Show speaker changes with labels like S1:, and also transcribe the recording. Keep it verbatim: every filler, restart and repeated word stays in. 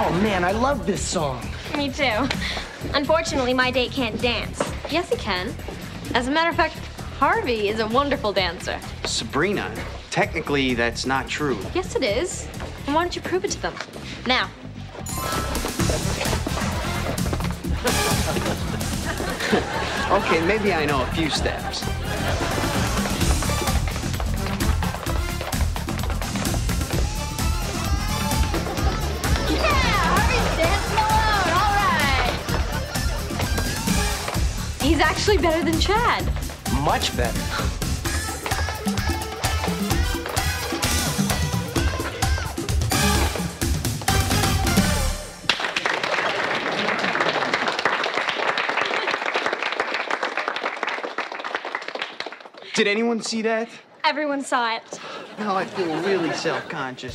S1: Oh, man, I love this song.
S2: Me too. Unfortunately, my date can't dance.
S3: Yes, he can. As a matter of fact, Harvey is a wonderful dancer.
S4: Sabrina, technically that's not true.
S3: Yes, it is. And why don't you prove it to them? Now.
S4: Okay, maybe I know a few steps.
S3: He's actually better than Chad.
S1: Much better.
S4: Did anyone see that?
S2: Everyone saw it.
S4: Now I feel really self-conscious.